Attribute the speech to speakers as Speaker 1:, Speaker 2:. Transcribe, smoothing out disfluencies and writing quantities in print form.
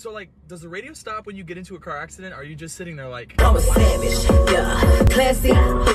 Speaker 1: So like, does the radio stop when you get into a car accident? Or are you just sitting there like,
Speaker 2: I'm a savage, yeah, classy,